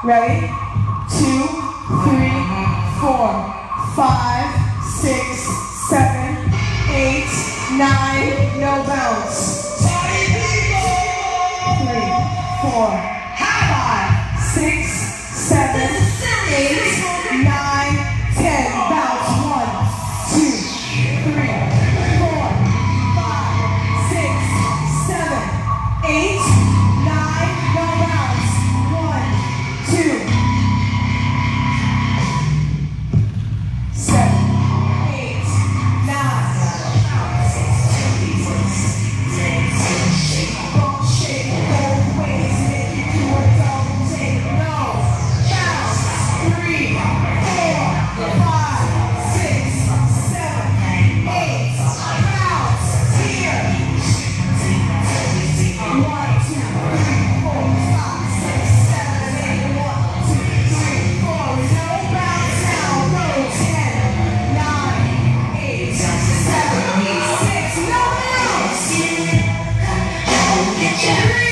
Ready? 2, 3, 4, 5, 6, 7, 8, 9, no bounce. 3, 4, 5, 6, 7, 8, 9, 10. Bounce. 1, 2, 3, 4, 5, 6, 7, 8, 9, no bounce. 1, 2, 7, 8, 9. Shake both ways, make you do a double take. No bounce. 3, 4, 5, 6, 7, 8. Bounce here. 1, 2, 3, 4, 5, 6, 7, 8. 1, 2, 3, 4. No bounce now. Go 10, 9, 8, 7, 6. No bounce. Get your